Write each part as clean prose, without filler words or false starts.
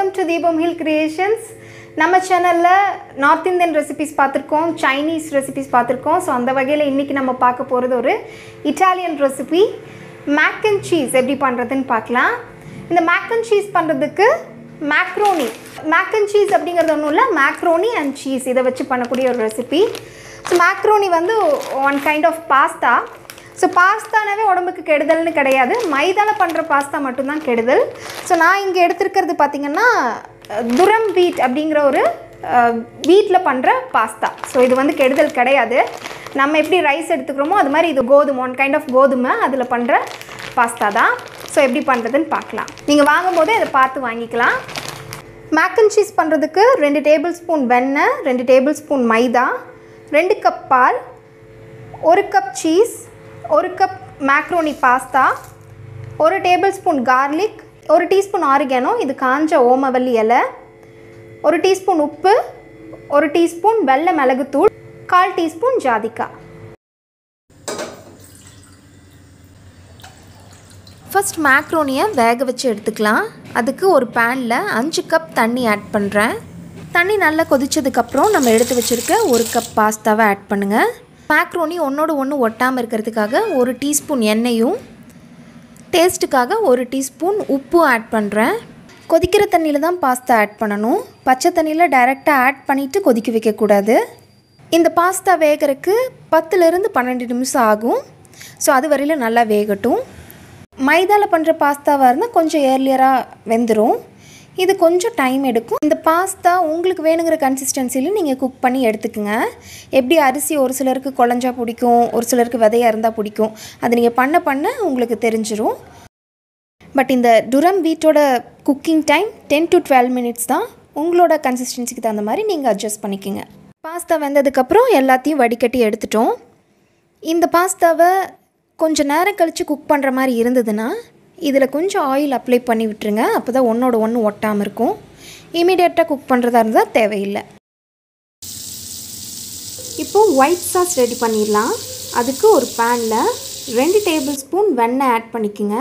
welcome to Deepam Hill Creations. நம்ம சேனல்ல north Indian recipes பார்த்திருக்கோம், சைனீஸ் ரெசிபீஸ் பார்த்திருக்கோம். ஸோ அந்த வகையில் இன்றைக்கி நம்ம பார்க்க போகிறது ஒரு Italian recipe. Mac and cheese எப்படி பண்ணுறதுன்னு பார்க்கலாம். இந்த மேக் அண்ட் சீஸ் பண்ணுறதுக்கு மேக்ரோனி, மேக் அண்ட் சீஸ் அப்படிங்கிறது ஒன்றும் இல்லை, மேக்ரோனி அண்ட் சீஸ் இதை வச்சு பண்ணக்கூடிய ஒரு ரெசிபி. ஸோ மேக்ரோனி வந்து one kind of pasta. So பாஸ்தானாவே உடம்புக்கு கெடுதல்னு கிடையாது, மைதாவில் பண்ணுற பாஸ்தா மட்டும்தான் கெடுதல். ஸோ நான் இங்கே எடுத்துருக்கிறது பார்த்திங்கன்னா துரம் வீட் அப்படிங்கிற ஒரு வீட்டில் பண்ணுற பாஸ்தா. ஸோ இது வந்து கெடுதல் கிடையாது. நம்ம எப்படி ரைஸ் எடுத்துக்கிறோமோ அது மாதிரி இது கோதுமை, ஒன் கைண்ட் ஆஃப் கோதுமை அதில் பண்ணுற பாஸ்தா தான். ஸோ எப்படி பண்ணுறதுன்னு பார்க்கலாம். நீங்கள் வாங்கும்போதே அதை பார்த்து வாங்கிக்கலாம். மேக் அண்ட் சீஸ் பண்ணுறதுக்கு 2 டேபிள் ஸ்பூன் வெண்ணெய், 2 டேபிள் ஸ்பூன் மைதா, 2 கப் பால், 1 cup cheese, 1 cup macaroni pasta, 1 tablespoon garlic, 1 teaspoon oregano, இது காஞ்ச ஓமவல்லி இலை, 1 டீஸ்பூன் உப்பு, 1 டீஸ்பூன் வெள்ளை மிளகுத்தூள், 1/4 டீஸ்பூன் ஜாதிக்காய். ஃபர்ஸ்ட் மேக்ரோனியை வேக வச்சு எடுத்துக்கலாம். அதுக்கு ஒரு பேனில் 5 கப் தண்ணி ஆட் பண்ணுறேன். தண்ணி நல்லா கொதிச்சதுக்கப்புறம் நம்ம எடுத்து வச்சுருக்க 1 கப் பாஸ்தாவை ஆட் பண்ணுங்கள். மேக்ரோனி ஒன்றோடு ஒன்று ஒட்டாமல் இருக்கிறதுக்காக 1 டீஸ்பூன் எண்ணெயும், டேஸ்ட்டுக்காக 1 டீஸ்பூன் உப்பும் ஆட் பண்ணுறேன். கொதிக்கிற தண்ணியில் தான் பாஸ்தா ஆட் பண்ணணும், பச்சை தண்ணியில் டைரெக்டாக ஆட் பண்ணிவிட்டு கொதிக்க வைக்கக்கூடாது. இந்த பாஸ்தா வேகிறதுக்கு 10லேருந்து 12 நிமிஷம் ஆகும். ஸோ அது வரையில் நல்லா வேகட்டும். மைதாவில் பண்ணுற பாஸ்தாவாக இருந்தால் கொஞ்சம் ஏர்லியராக வெந்துடும், இது கொஞ்சம் டைம் எடுக்கும். இந்த பாஸ்தா உங்களுக்கு வேணுங்கிற கன்சிஸ்டன்சியில் நீங்கள் குக் பண்ணி எடுத்துக்குங்க. எப்படி அரிசி ஒரு சிலருக்கு குழஞ்சா பிடிக்கும், ஒரு சிலருக்கு விதையாக இருந்தால் பிடிக்கும், அது நீங்கள் பண்ண உங்களுக்கு தெரிஞ்சிடும். பட் இந்த டுரம் வீட்டோட குக்கிங் டைம் 10 to 12 மினிட்ஸ் தான். உங்களோட கன்சிஸ்டன்சிக்கு தகுந்த மாதிரி நீங்கள் அட்ஜஸ்ட் பண்ணிக்கோங்க. பாஸ்தா வெந்ததுக்கப்புறம் எல்லாத்தையும் வடிகட்டி எடுத்துட்டோம். இந்த பாஸ்தாவை கொஞ்சம் நேரம் கழித்து குக் பண்ணுற மாதிரி இருந்ததுன்னா இதில் கொஞ்சம் ஆயில் அப்ளை பண்ணி விட்டுருங்க. அப்போ தான் ஒன்றோட ஒன்று ஒட்டாமல் இருக்கும். இமீடியட்டாக குக் பண்ணுறதா இருந்தால் தேவையில்லை. இப்போது ஒயிட் சாஸ் ரெடி பண்ணிடலாம். அதுக்கு ஒரு பேனில் 2 டேபிள் ஸ்பூன் வெண்ணெய் ஆட் பண்ணிக்கோங்க.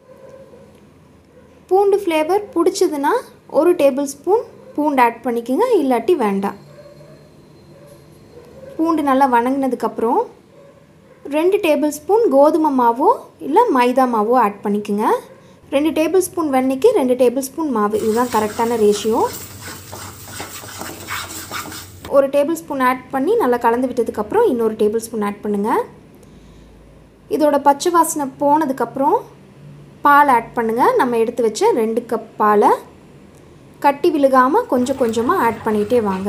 பூண்டு ஃப்ளேவர் பிடிச்சதுன்னா 1 டேபிள் ஸ்பூன் பூண்டு ஆட் பண்ணிக்கோங்க, இல்லாட்டி வேண்டாம். பூண்டு நல்லா வணங்கினதுக்கப்புறம் 2 டேபிள் ஸ்பூன் கோதுமை மாவோ இல்லை மைதா மாவோ ஆட் பண்ணிக்கோங்க. 2 டேபிள் ஸ்பூன் வெண்ணெய்க்கு 2 டேபிள் ஸ்பூன் மாவு, இதுதான் கரெக்டான ரேஷியோ. 1 டேபிள் ஸ்பூன் ஆட் பண்ணி நல்லா கலந்து விட்டதுக்கப்புறம் இன்னொரு டேபிள் ஸ்பூன் ஆட் பண்ணுங்கள். இதோட பச்சை வாசனை போனதுக்கப்புறம் பால் ஆட் பண்ணுங்கள். நம்ம எடுத்து வச்ச 2 கப் பாலை கட்டி விழுகாமல் கொஞ்சம் கொஞ்சமாக ஆட் பண்ணிகிட்டே வாங்க.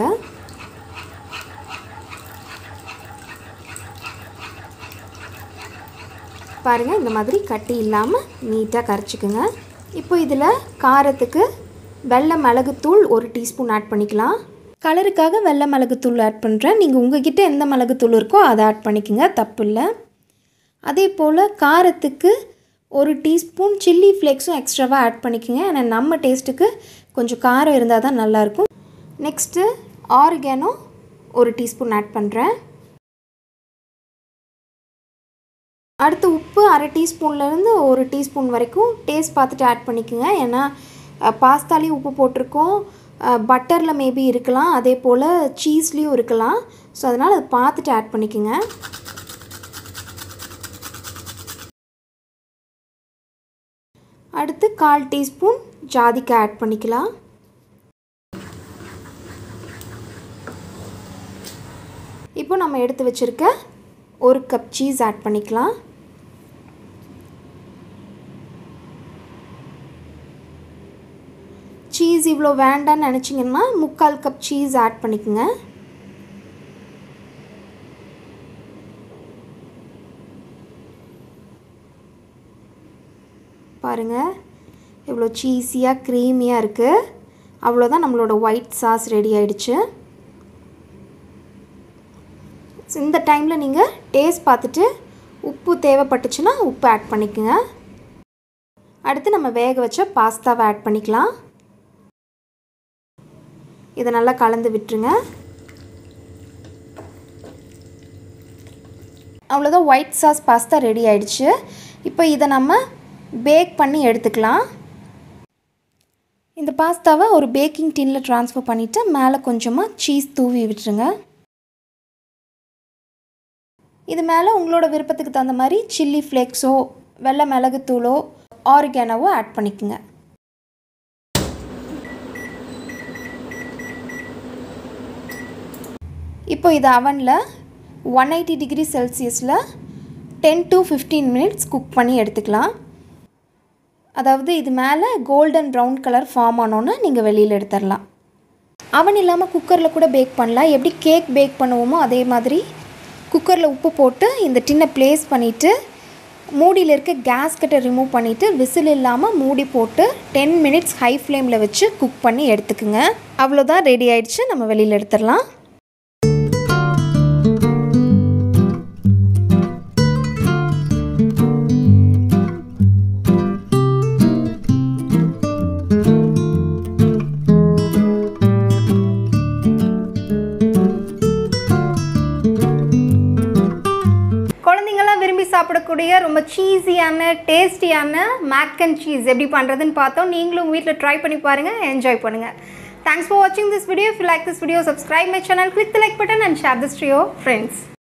பாருங்கள், இந்த மாதிரி கட்டி இல்லாமல் நீட்டாக கரைச்சிக்குங்க. இப்போ இதில் காரத்துக்கு வெள்ளை மிளகுத்தூள் 1 டீஸ்பூன் ஆட் பண்ணிக்கலாம். கலருக்காக வெள்ளை மிளகுத்தூள் ஆட் பண்ணுறேன். நீங்கள் உங்கள்கிட்ட எந்த மிளகுத்தூள் இருக்கோ அதை ஆட் பண்ணிக்கோங்க, தப்பு இல்லை. அதே போல் காரத்துக்கு 1 டீஸ்பூன் சில்லி ஃப்ளேக்ஸும் எக்ஸ்ட்ராவாக ஆட் பண்ணிக்கோங்க. ஏன்னா நம்ம டேஸ்ட்டுக்கு கொஞ்சம் காரம் இருந்தால் தான் நல்லாயிருக்கும். நெக்ஸ்ட்டு ஆரிகானோ 1 டீஸ்பூன் ஆட் பண்ணுறேன். அடுத்து உப்பு 1/2 டீஸ்பூன்லேருந்து 1 டீஸ்பூன் வரைக்கும் டேஸ்ட் பார்த்துட்டு ஆட் பண்ணிக்கோங்க. ஏன்னா பாஸ்தாலேயும் உப்பு போட்டிருக்கோம், பட்டரில் மேபி இருக்கலாம், அதே போல் சீஸ்லேயும் இருக்கலாம். ஸோ அதனால் அதை பார்த்துட்டு ஆட் பண்ணிக்கோங்க. அடுத்து 1/4 டீஸ்பூன் ஜாதிக்காய் ஆட் பண்ணிக்கலாம். இப்போ நம்ம எடுத்து வச்சுருக்க 1 கப் சீஸ் ஆட் பண்ணிக்கலாம். சீஸ் இவ்வளோ வேண்டான்னு நினச்சிங்கன்னா 3/4 கப் சீஸ் ஆட் பண்ணிக்கோங்க. பாருங்கள், இவ்வளோ சீஸியாக க்ரீமியாக இருக்குது. அவ்வளோதான், நம்மளோட ஒயிட் சாஸ் ரெடி ஆகிடுச்சு. இந்த டைமில் நீங்கள் டேஸ்ட் பார்த்துட்டு உப்பு தேவைப்பட்டுச்சுன்னா உப்பு ஆட் பண்ணிக்கோங்க. அடுத்து நம்ம வேக வச்ச பாஸ்தாவை ஆட் பண்ணிக்கலாம். இதை நல்லா கலந்து விட்டுருங்க. அவ்வளோதான், ஒயிட் சாஸ் பாஸ்தா ரெடி ஆகிடுச்சு. இப்போ இதை நம்ம பேக் பண்ணி எடுத்துக்கலாம். இந்த பாஸ்தாவை ஒரு பேக்கிங் டின்னில் ட்ரான்ஸ்ஃபர் பண்ணிவிட்டு மேலே கொஞ்சமாக சீஸ் தூவி விட்டுருங்க. இது மேலே உங்களோட விருப்பத்துக்கு தகுந்த மாதிரி சில்லி ஃப்ளேக்ஸோ வெள்ளை மிளகுத்தூளோ ஆரிகானோவோ ஆட் பண்ணிக்கோங்க. இப்போ இது அவனில் 180 டிகிரி செல்சியஸில் 10 to 15 மினிட்ஸ் குக் பண்ணி எடுத்துக்கலாம். அதாவது இது மேலே கோல்டன் ப்ரௌன் கலர் ஃபார்ம் ஆனோன்னு நீங்கள் வெளியில் எடுத்துடலாம். அவன் இல்லாமல் குக்கரில் கூட பேக் பண்ணலாம். எப்படி கேக் பேக் பண்ணுவோமோ அதே மாதிரி குக்கரில் உப்பு போட்டு இந்த டின்னை ப்ளேஸ் பண்ணிவிட்டு மூடியில் இருக்க கேஸ் கட்டை ரிமூவ் பண்ணிவிட்டு விசில் இல்லாமல் மூடி போட்டு 10 மினிட்ஸ் ஹை ஃப்ளேமில் வச்சு குக் பண்ணி எடுத்துக்குங்க. அவ்வளோதான், ரெடி ஆயிடுச்சு. நம்ம வெளியில் எடுத்துடலாம். விரும்பி சாப்பிடக்கூடிய ரொம்ப சீஸியான டேஸ்டியான மேக் அண்ட் சீஸ் எப்படி பண்ணுறதுன்னு பார்த்தோம். நீங்களும் வீட்டில் ட்ரை பண்ணி பாருங்கள், என்ஜாய் பண்ணுங்கள். தேங்க்ஸ் ஃபார் வாட்சிங் this video. If you like this video, subscribe my channel, click the like button and share this to your friends.